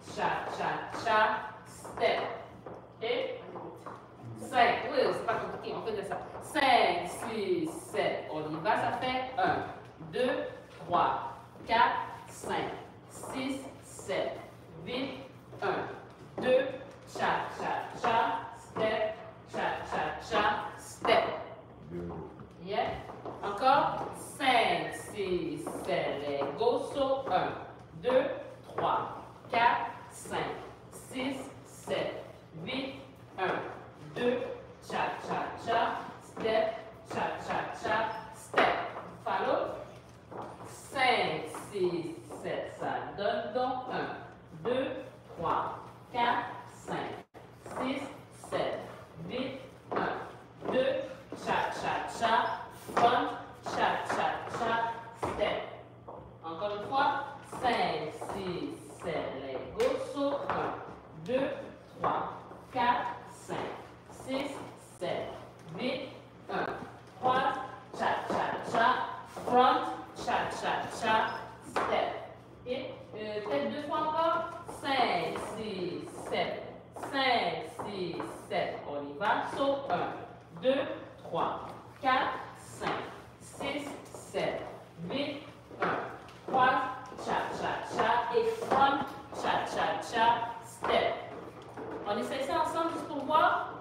cha, cha, cha, step. Et 5, oui, c'est pas compliqué, on faisait ça. 5, 6, 7, on y va, ça fait 1, 2, 3, 4, 5, 6, 7, 8, 1, 2, cha, cha, cha, step, cha, cha, cha, step. Yeah. Encore 5, 6, 7, let go. So 1, 2, 3, 4, 5, 6, 7, 8, 1, 2, cha, cha, cha, step, cha, cha, cha, step. Follow? 5, 6, 7, ça donne donc 1, 2, 3, 4, 5, 6, 7, 8, 1, 2, cha, cha, cha, front, cha, cha, cha, step. Encore une fois, 5, 6, 7, let go. So 1, 2, 3, 4, 5, 6, 7, 8, 1, 3, cha, cha, cha, front, cha, cha, cha, step. Et peut-être deux fois encore. 5, 6, 7. 5, 6, 7. On y va. So 1, 2, 3, 4, 5, 6, 7, 8, 1, 3, cha, cha, cha. Et front, cha, cha, cha, step. On essaie ça ensemble juste pour voir.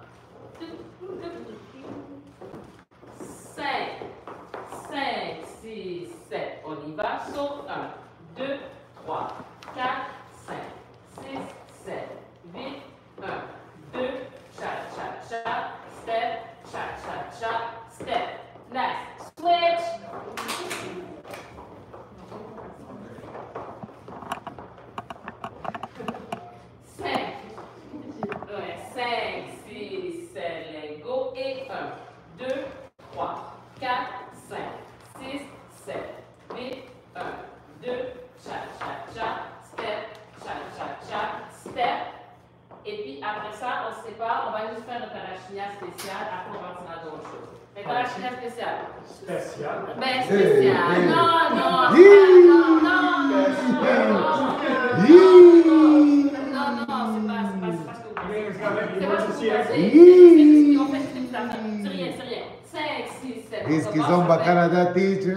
5, 5, 6, 7. On y va. So 1, 2, 3, 4, 5, 6, 7, 8, 1, 2, cha, cha, cha, step, cha, cha, cha, step. Next, switch. 5, 6, 7, let go. Et 1, 2, 3, 4, 5, 6, 7, 8, 1, 2, cha, cha, cha, step, cha, cha, cha, step. Et puis après ça, on se sépare, on va juste faire notre arachinia spécial, après on va passer à d'autres choses. Mais arachinia spécial. Spécial? Ben spécial. Non, non, non, non, non, c'est pas ce que vous voulez. C'est pas ce que vous voulez. On fait c'est rien, c'est rien. 5, 6, 7. Kizomba Canada teacher.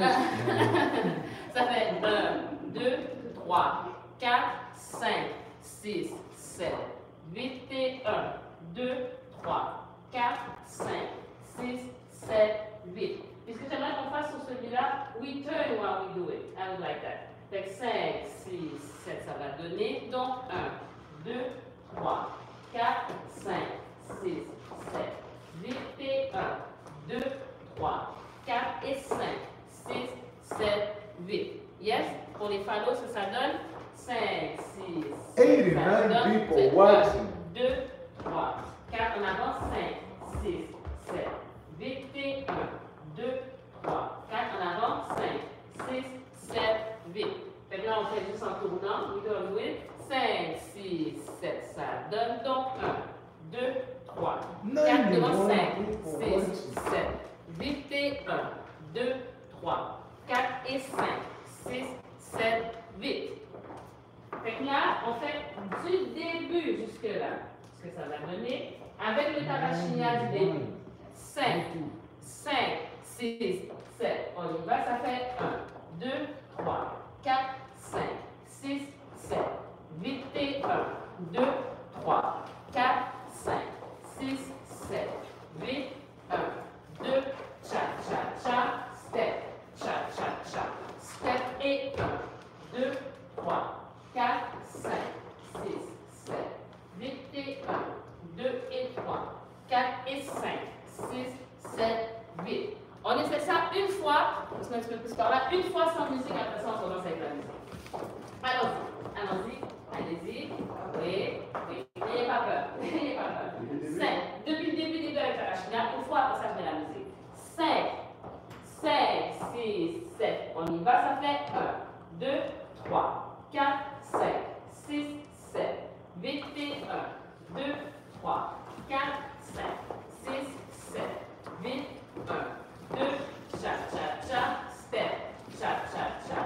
Ça fait 1, 2, 3, 4, 5, 6, 7, 8 et 1, 2, 3, 4, 5, 6, 7, 8. Est-ce que j'aimerais qu'on fasse sur celui-là? We turn while we do it. I would like that. Fait que 5, 6, 7, ça va donner. Donc 1, 2, 3, 4, 5, 6, 7, 8 et 1, 2, 3, 4 et 5, 6, 7, 8. Yes? Pour les follows, ça donne 5, 6, 7. 89 people watching. 2, 3, 4, en avant, 5, 6, 7, 8 et 1, 2, 3, 4, en avant, 5, 6, 7, 8. Fait que là, on fait juste en tournant. We go with 5, 6, 7, ça donne donc 1, 2, 3, 4 devant 5, 6, 7, 8 et 1, 2, 3, 4 et 5, 6, 7, 8. Fait que là, on fait du début jusque-là, ce que ça va donner, avec le tarachinia du début. 5, 5, 6, 7. On y va, ça fait 1, 2, 3, 4, 5, 6, 7, 8 et 1, 2, 3, 4, 5, 6, 7, 8, 1, 2, cha, cha, cha, step, cha, cha, cha, step et 1, 2, 3, 4, 5, 6, 7, 8 et 1, 2 et 3, 4 et 5, 6, 7, 8. On essaie ça une fois, parce qu'on est un petit peu plus par là, une fois sans musique, après ça on commence avec la musique. Allons-y, allez-y, oui, oui, n'ayez pas peur, n'ayez pas peur. 5, depuis le début des deux avec la machine, une fois après ça je mets la musique. 5, 5, 6, 7, on y va, ça fait 1, 2, 3, 4, 5, 6, 7, 8 et 1, 2, 3, 4, 5, 6, 7, 8, 1, 2, cha, cha, cha, step, cha, cha, cha,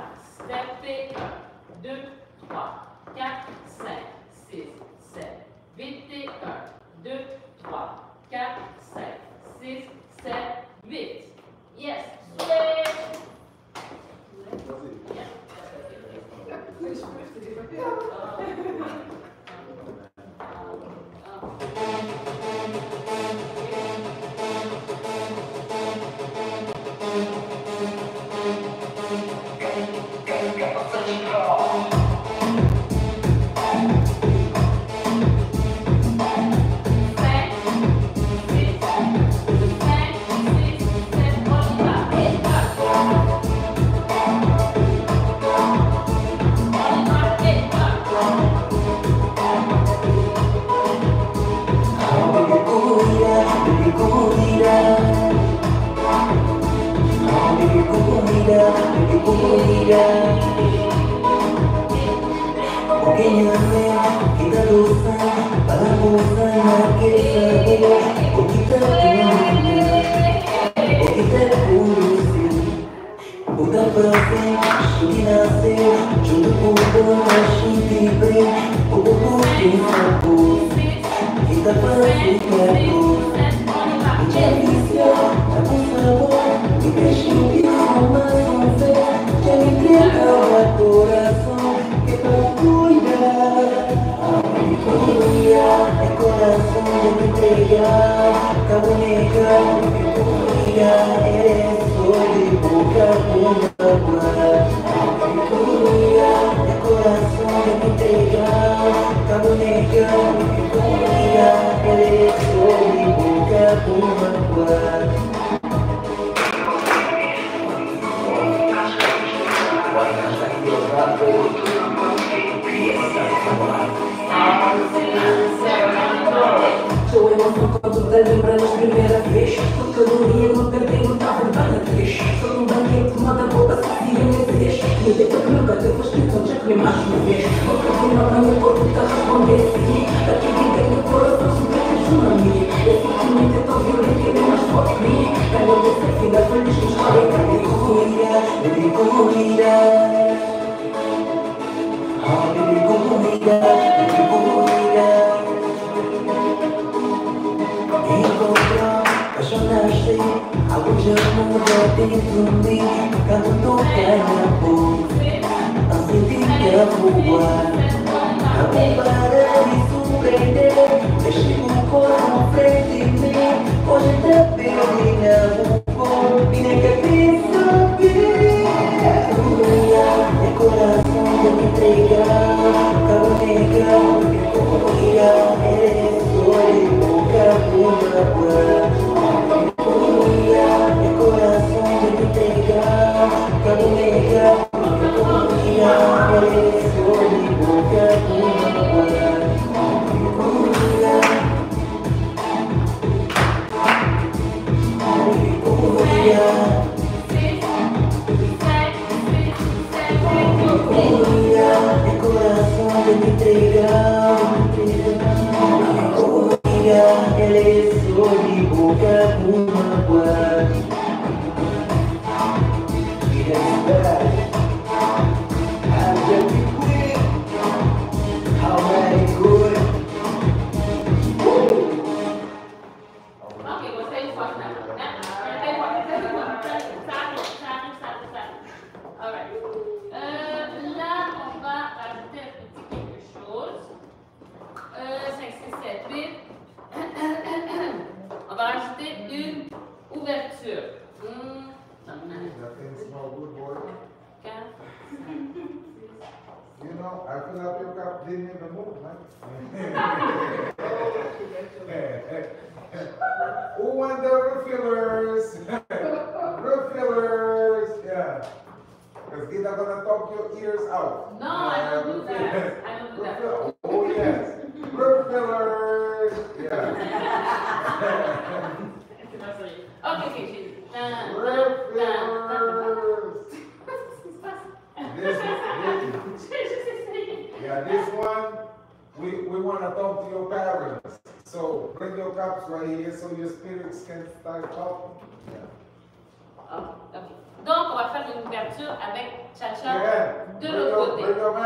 Donc, on va faire une ouverture avec Chacha de l'autre côté.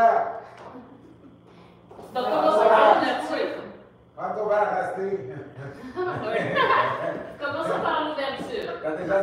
Donc, commençons par l'ouverture. Commençons par l'ouverture.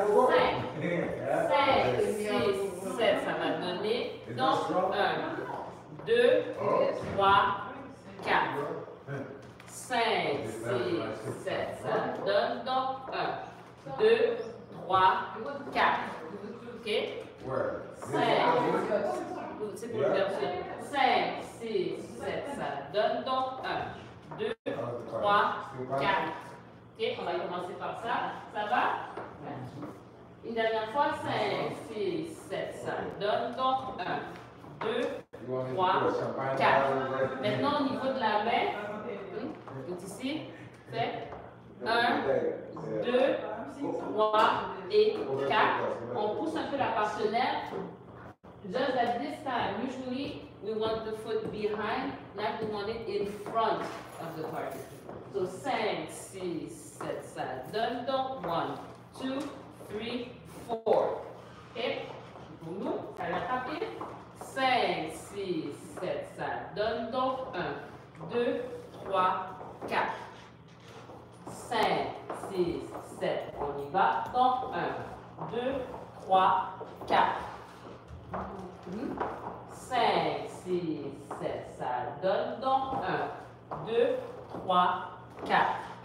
5, 6, 7, ça va donner. Donc, 1, 2, 3, 4. 5, 6, 7, ça donne donc 1, 2, 3, 4. OK? 5, c'est pour l'ouverture. 5, 6, 7, ça donne donc 1, 2, 3, 4. OK? On va commencer par ça. Ça va? Une dernière fois. 5, 6, 7, ça donne donc 1, 2, 3, 4. Maintenant, au niveau de la main, tout ici, fait 1, 2, 3 et 4. On pousse un peu la partenaire Just that this time, usually we want the foot behind, like we want it in front of the party. So 5, 6, 7, ça donne donc 1, 2, 3, 4. Ok? Pour nous, ça l'a tapé. 5, 6, 7, ça donne donc 1, 2, 3, 4. 5, 6, 7, on y va. Donc 1, 2, 3, 4. 5, 6, 7, ça donne donc 1, 2, 3, 4.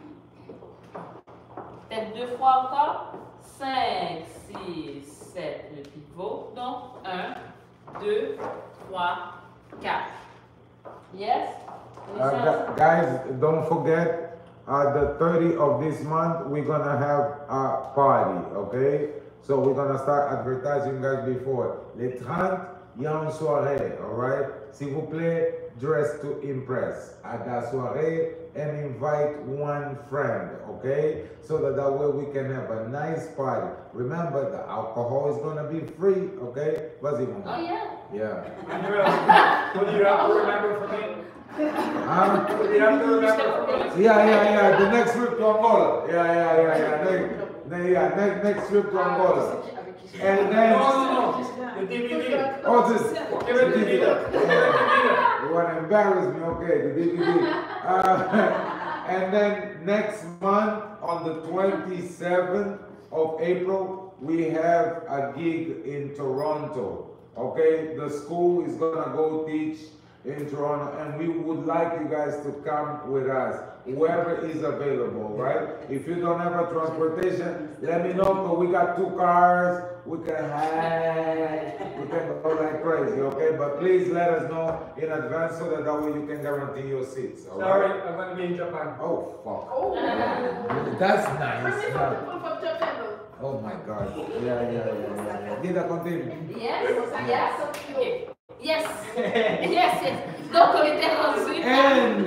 Peut-être 2 fois encore. 5, 6, 7, le pivot. Donc 1, 2, 3, 4. Yes? Guys, don't forget, the 30th of this month, we're gonna have a party, okay? So we're gonna start advertising guys before. Les 30, il y a une soirée, alright? S'il vous plaît, dress to impress at that soirée and invite one friend, okay? So that way we can have a nice party. Remember, the alcohol is gonna be free, okay? Vas-y, mon gars. Oh yeah? Yeah. What do you have to remember from me? What do you have to remember from me? Yeah. The next trip to Angola. Yeah. Next trip to Angola. And then. No. The DVD. Oh, this. Give it to me. You want to embarrass me? Okay, the DVD. And then next month, on the 27th of April, we have a gig in Toronto. Okay, the school is gonna go teach in Toronto, and we would like you guys to come with us, whoever is available, right? If you don't have a transportation, let me know, because we got 2 cars, we can go like crazy, okay? But please let us know in advance so that way you can guarantee your seats, all right? Sorry, I'm going to be in Japan. Oh, fuck. That's nice. Oh my God. Yeah. Dida, continue. Yes. Okay. Yes. Donc on était rendu. And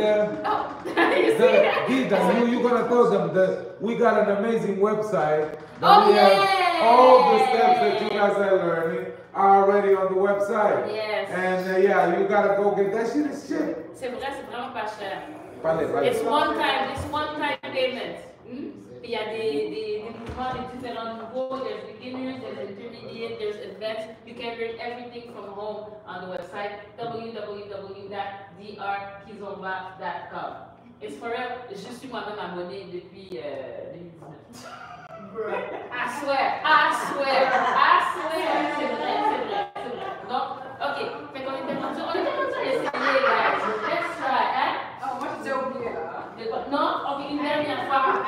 Dida, you're gonna tell them that we got an amazing website. Oh, we have yeah. all the steps that you guys are learning are already on the website. Yes. And you gotta go get that shit. Is cheap. C'est vrai, c'est vraiment pas cher. Parlez. It's one time payment. Il y a des mouvements, des différents niveaux. There's beginners, there's intermediate, there's advanced. You can learn everything from home on the website www.drkizomba.com. It's for real. Je suis moi-même abonné depuis 2019. I swear. C'est vrai. Donc, ok. Fait qu'on était rendu à essayer, guys. Let's try, hein? Oh, moi, je t'ai oublié là. Non, ok, une dernière fois.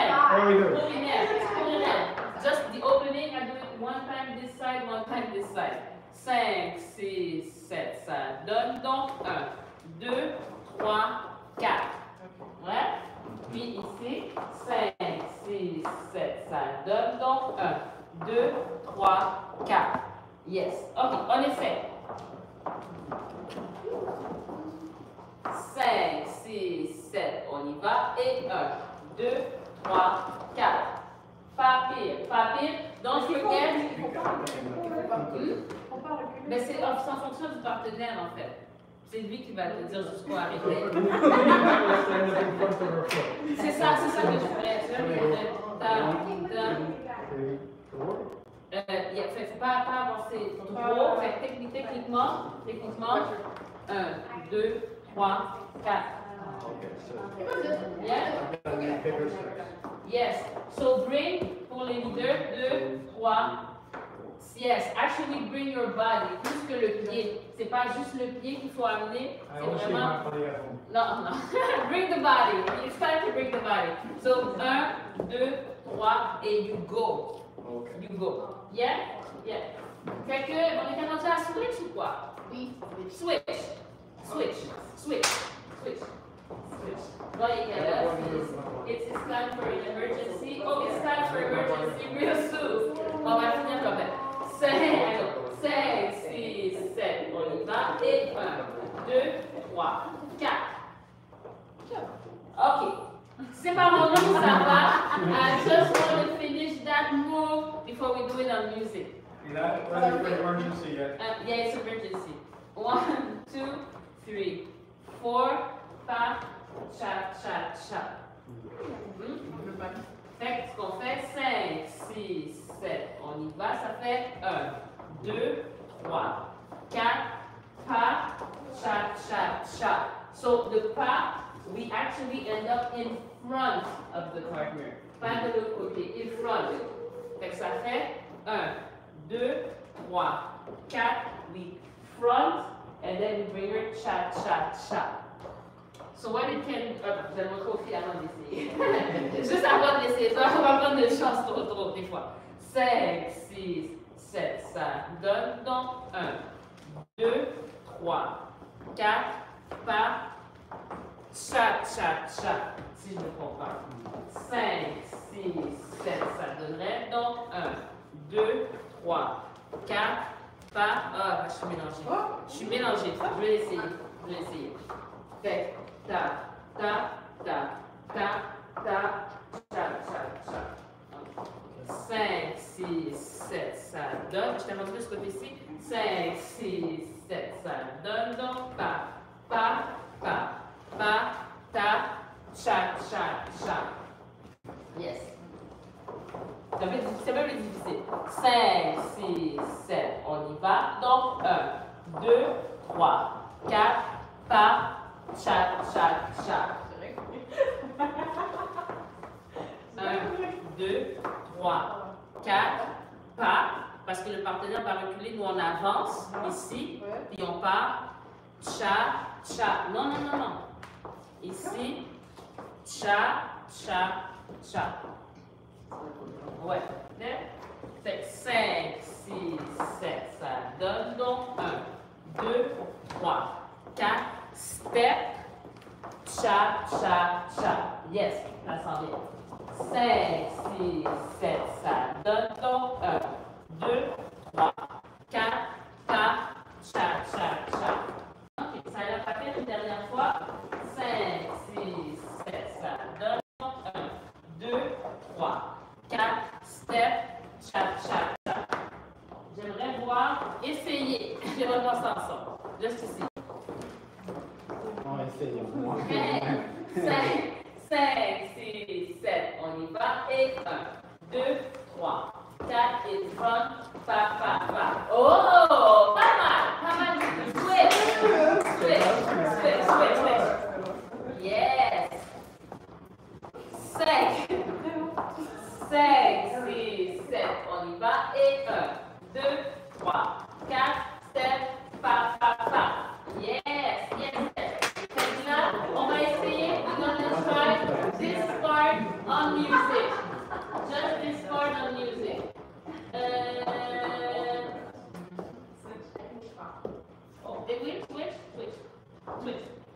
Just the opening, I do it one time this side, one time this side. 5, 6, 7, ça donne donc 1, 2, 3, 4. Ouais? Puis ici, 5, 6, 7, ça donne donc 1, 2, 3, 4. Yes. Ok, en effet. 5, 6, 7, on y va. Et 1, 2, 3, 4. Pas pire. Don't forget. Mais c'est en fonction du partenaire en fait. C'est lui qui va te dire jusqu'où arrêter. C'est ça que je ferais. Il ne faut pas avancer trop. Techniquement, 1, 2, 3, 4. Yes. So bring pour les leaders 2, 3. Yes, actually bring your body, plus que le pied. C'est pas juste le pied qu'il faut amener. C'est vraiment. Non. Bring the body. It's time to bring the body. So 1, 2, 3 et you go. Okay. You go. Yeah? Fait que on est rendu à switch ou quoi? Oui. Switch. Like, it's time for an emergency. Oh, it's time for emergency real soon. On va finir comme ça. 5, 6, 7, on y va. Et 1, 2, 3, 4. Ok. C'est pas mon nom, ça va. I just want to finish that move before we do it on music. Et là, ready for emergency yet? Yeah, it's emergency. 1, 2, 3, 4, 5, chat, chat, chat. Fait ce qu'on fait, 5, 6, 7, on y va, ça fait 1, 2, 3, 4, pas, chat, chat, chat. So the pas, we actually end up in front of the partner. Pas de l'autre côté, in front. Fait que ça fait 1, 2, 3, 4, we front, and then we bring her chat, chat, chat. So what it can, vous allez montrer aux filles avant d'essayer. Juste avant d'essayer, ça on va prendre de chance trop des fois. 5, 6, 7, ça donne donc 1, 2, 3, 4, pas, chat, chat, chat, si je ne me trompe pas. 5, 6, 7, ça donnerait donc 1, 2, 3, 4, pas, ah, je suis mélangée. Je suis mélangée, je vais essayer. Fait, ta, ta, ta, ta, ta, chat, chat, chat. 5, 6, 7, ça donne, je t'ai montré ce côté-ci. 5, 6, 7, ça donne donc pa, pa, pa, pa, ta, chat, chat, chat. Yes. C'est même difficile. 5, 6, 7, on y va. Donc 1, 2, 3, 4, pa, chat, chat, chat. 1, 2, 3, 4, pas, parce que le partenaire va reculer, nous on avance ici, puis on part, cha, cha. Non, non, non, non. Ici, cha, cha, cha. Ouais. Fait 5, 6, 7, ça donne donc 1, 2, 3, 4, step, cha, cha, cha. Yes, ça sent bien. 5, 6, 7, ça donne donc 1, 2, 3, 4, pas, cha, cha, cha. Ok, ça l'a pas fait une dernière fois. 5, 6, 7, ça donne donc 1, 2, 3, 4, step, cha, cha, cha. J'aimerais voir, essayer. J'aimerais voir ça ensemble. Juste ici. On va essayer. 5, 6, 7, on y va. Et 1, 2, 3, 4, et front, pa. Oh, pas mal. Switch. Yes. 5, 6, 7, on y va. Et 1, 2, 3, 4, step, pa. Yes. Now, on va essayer, we're going to try this part on music. Just this part on music. Oh, they will switch.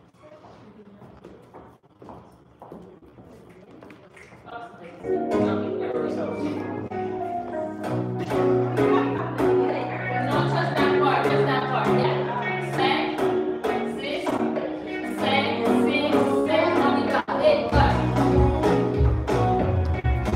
Just that part, yeah. 5, 6, 7, on y va. Et 1,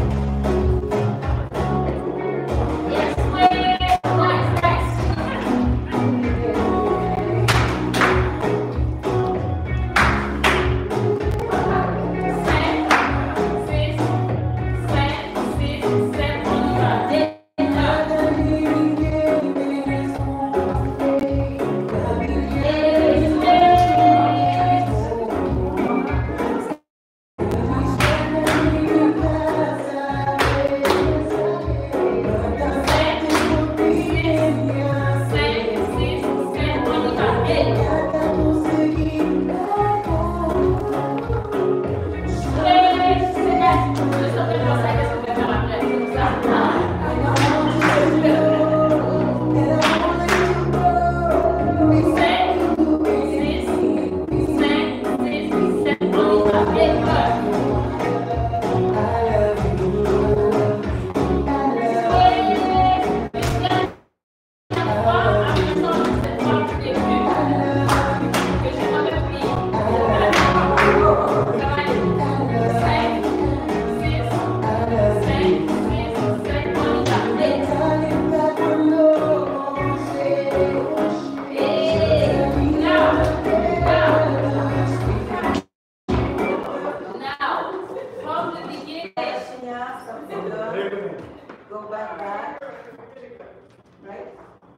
right?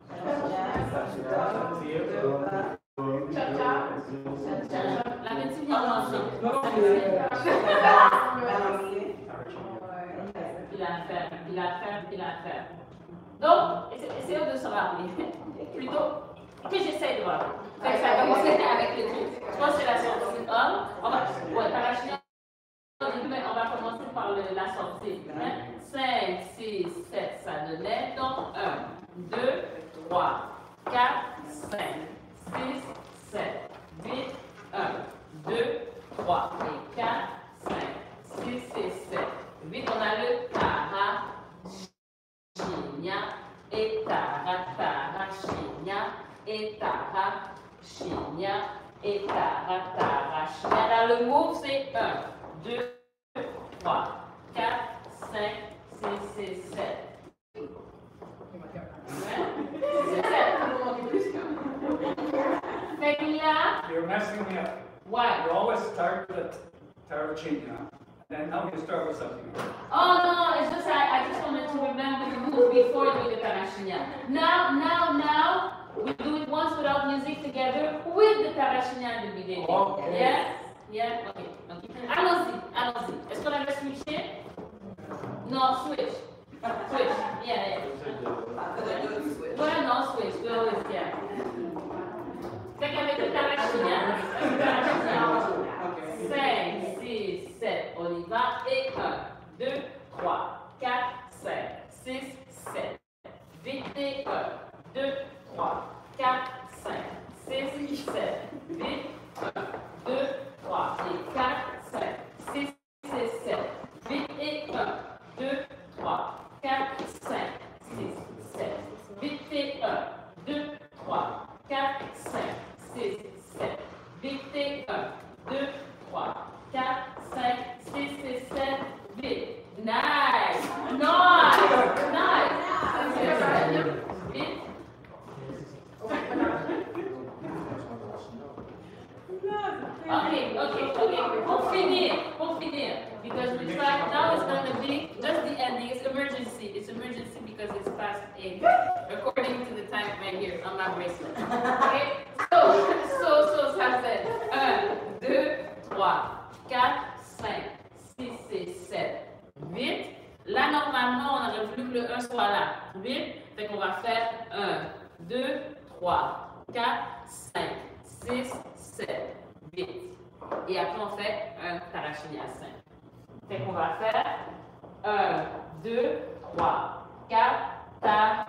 La médecine vient ensemble. Il a fait. Donc, essayons de se rappeler. Plutôt, que j'essaie de voir. Ça va commencer avec le truc. Je pense que c'est la sortie 1. On va commencer par la sortie. 5, 6, 7, ça donnait. Donc, 1, 2, 3, 4, 5, 6, 7, 8, 1, 2, 3, et 4, 5, 6 et 7. 8, on a le tara, chinia, et tara, chinia, et tara, chinia, et tara, chinia. Dans le move, c'est 1, 2, 3, 4, 5, 6 et 7. Fait que là, You're messing me up. what? You always start with the change now. Then now you start with something else. Oh no, it's just I just wanted to remember the move before doing the Tarashinya. Now, we do it once without music together with the Tarashinya in the beginning. Okay. Yeah? Okay. Allons-y. Est-ce qu'on avait switché? No, switch. Yeah. Ouais, non, switch. We always, yeah. Fait qu'avec le Tarashinya, 5, 6, 7, on y va. Et 1, 2, 3, 4, 5, 6, 7. Vite et 1, 2, 3, 4, 5, 6, 7. Vite, 1, 2, 3 et 4, 5, 6 et 7. Vite et 1, 2, 3, 4, 5, 6, 7. Vite et 1, 2, 3, 4, 5, 6, 7. Vite et 1, 2, 3, 4, 5, 6 et 7. Vite. Nice. Vite. Okay. Pour finir. Because we try, now it's going to be just the ending. It's emergency. It's emergency because it's past 8. According to the time right here on my bracelet. Okay? So, ça fait 1, 2, 3, 4, 5, 6 et 7. Vite. Là, normalement, on aurait voulu que le 1 soit là. Vite. Fait qu'on va faire 1, 2, 3, 4, 5, 6, 7. Vite. Et après, on fait un Tarashinya 5. Fait qu'on va faire 1, 2, 3, 4, ta.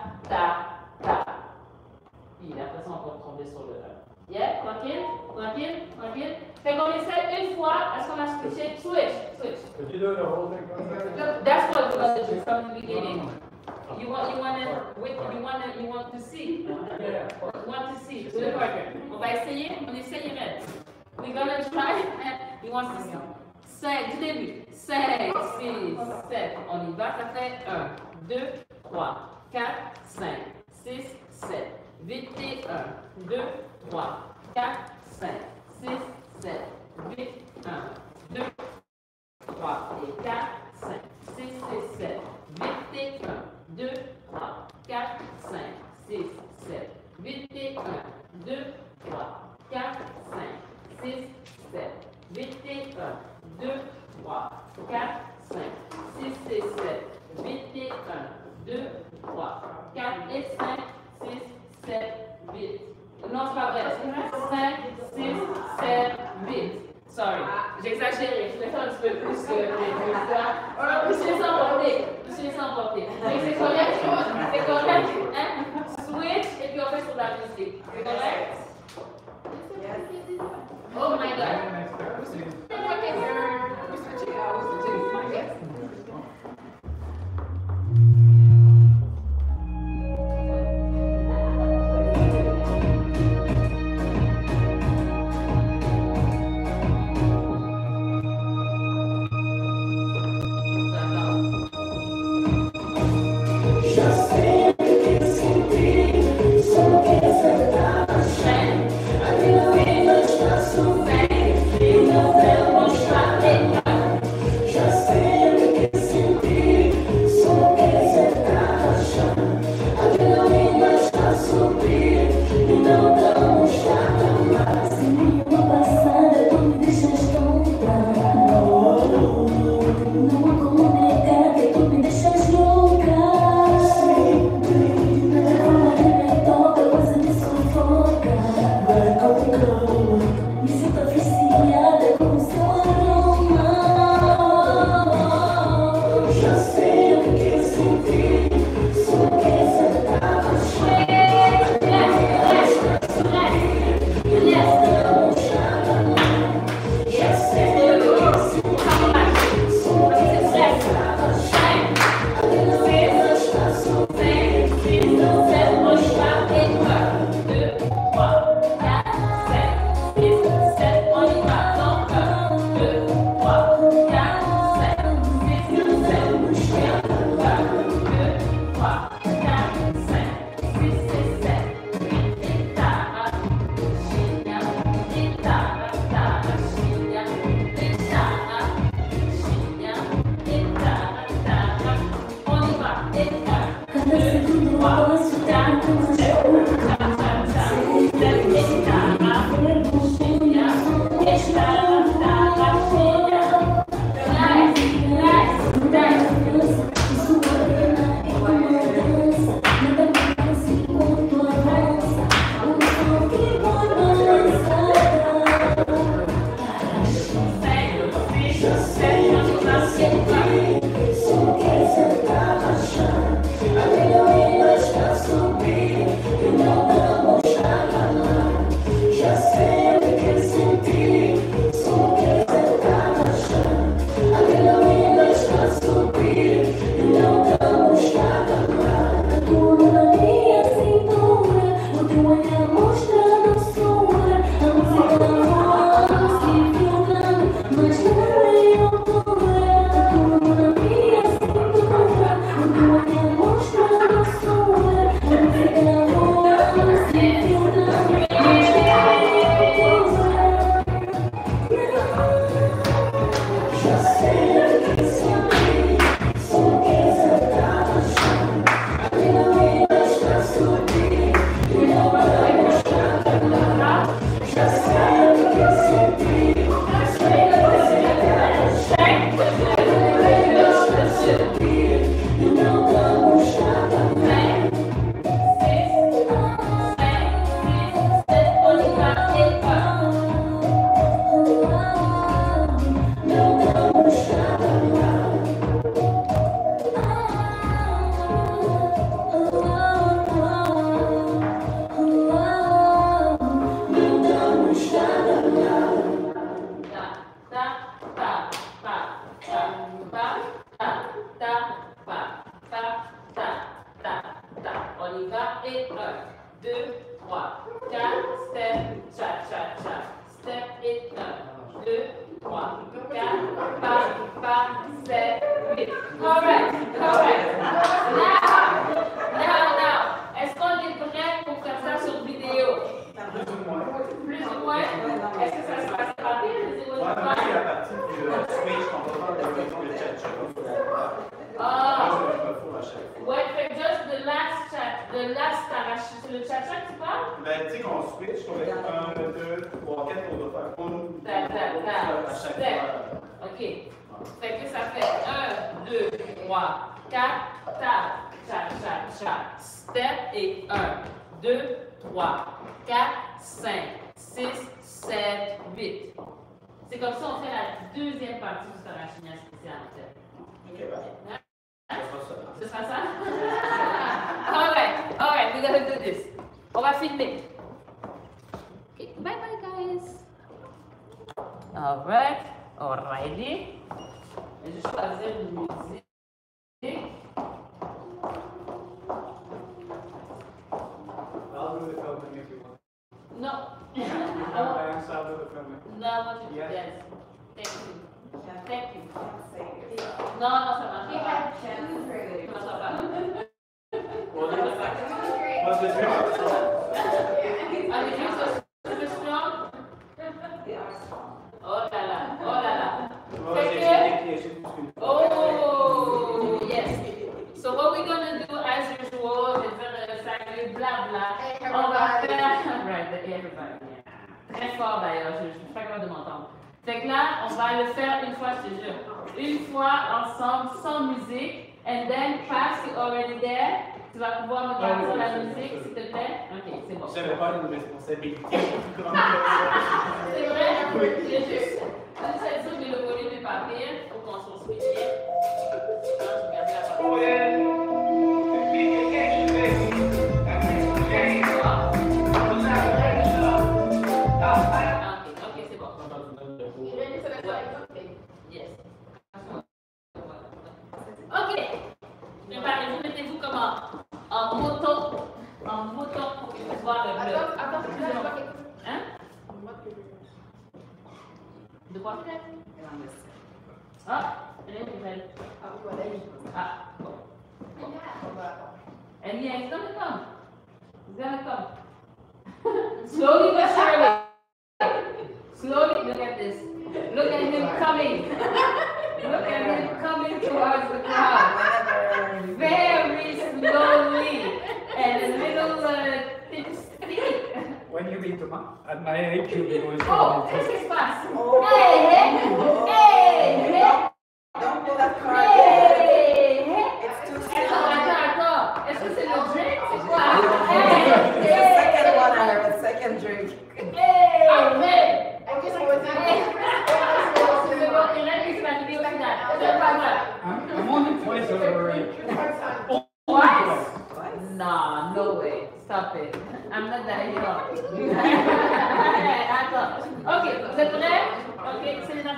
Et après ça, on va tomber sur le 1. Yeah? Tranquille. Fait qu'on essaie une fois. Est-ce qu'on a switché? Switch. Could you do the whole thing from there? That's what we're going to do from the beginning. You want to see? Yeah. You want to see? Do the partner. On va essayer? On essayerait. We're gonna try. He wants to see. 5, du début. 5, 6, 7. On y va. Ça fait 1, 2, 3, 4, 5, 6, 7. Vite et 1, 2, 3, 4, 5, 6, 7. Vite, 1, 2, 3 et 4, 5, 6 et 7. Vite et 1, 2, 3, 4, 5, 6, 7. Vite et 1, 2, 3, 4, 5, 6, 7. Vite et 1, 2, 3, 4, 5, 6 et 7. Vite et 1, 2, 3, 4 et 5, 6, 7, vite. Non, c'est pas vrai. 5, 6, 7, vite. Sorry. J'ai exagéré. Je vais faire un petit peu plus que ça. Poussez sans porter. C'est correct. Hein? Switch et puis on fait sur la musique. C'est correct? Oh my God.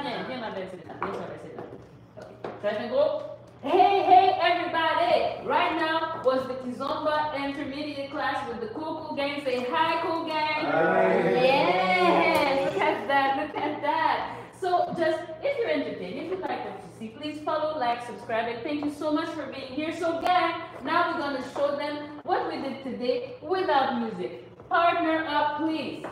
viens ma belle Selena. Viens ma belle Selena. Ok. Ça va être un gros. Hey, everybody! Right now was the Kizomba intermediate class with the Cool Gang. Say hi, Cool Gang! Hi. Yes! Look at that! So just, if you're entertained, if you like what you see, please follow, like, subscribe, and thank you so much for being here. So gang, now we're going to show them what we did today without music. Partner up, please.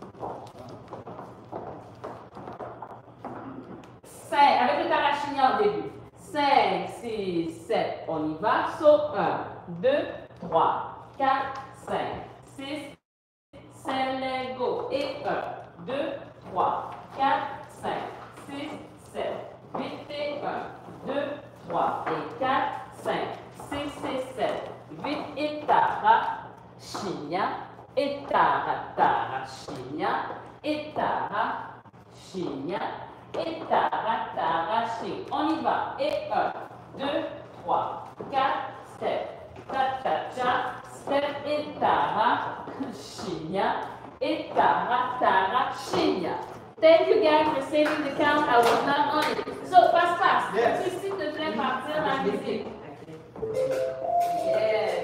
5, avec le tarachignan au début. 5, 6, 7, on y va. So 1, 2, 3, 4, 5, 6, 7, let's go. Et 1, 2, 3, 4, 5, 6, 7, 8 et 1, 2, 3 et 4, 5, 6 et 7, 8 et tara, chigna, et tara, chigna, et tara, chigna, et tara, chigna. On y va. Et 1, 2, 3, 4, step, ta, step et tara, chigna, et tara, chigna. Thank you guys for saving the count. I was not on it. So, passe. Yes. Tu s'il te plaît partir la musique. Yes.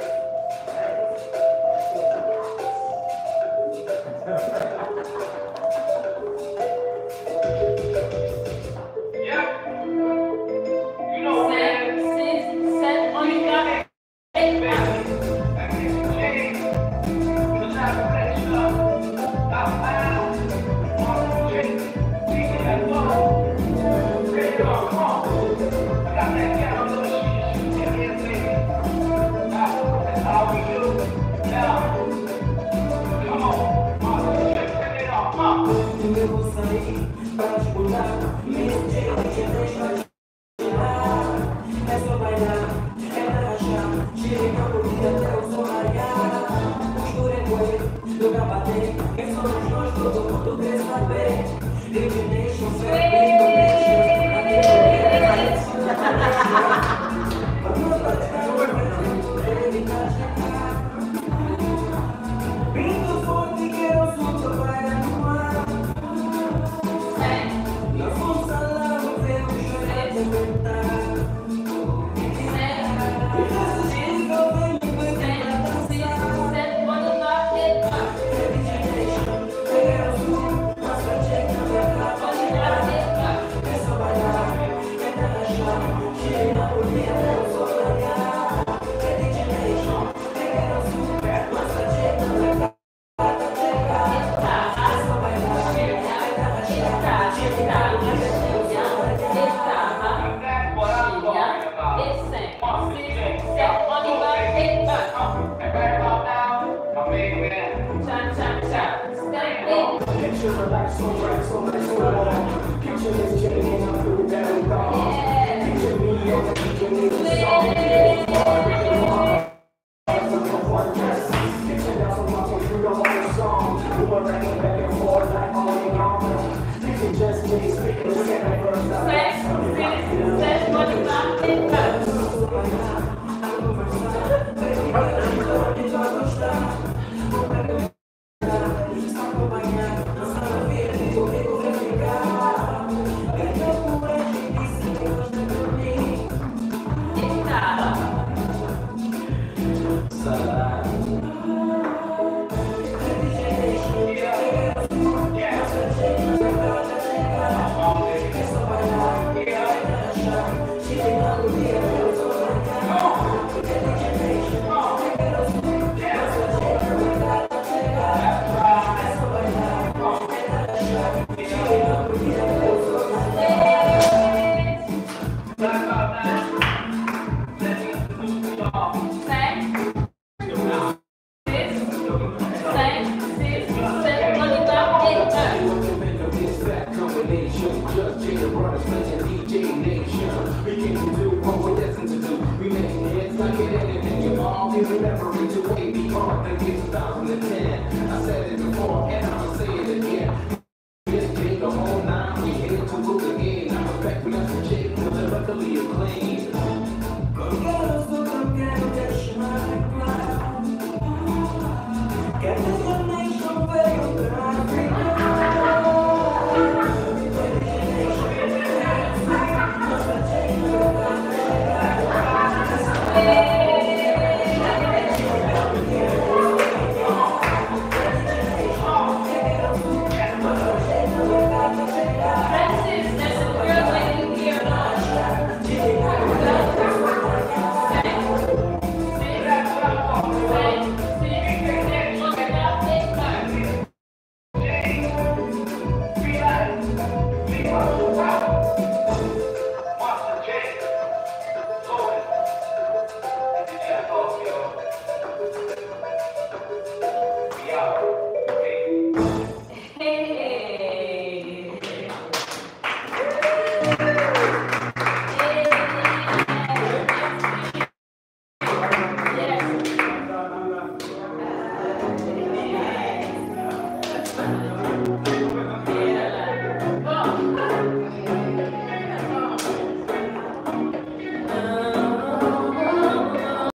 I said it before and I'll say it again. This game the whole 9, we headed to lose again. I respect we got some chick, but luckily it's clean.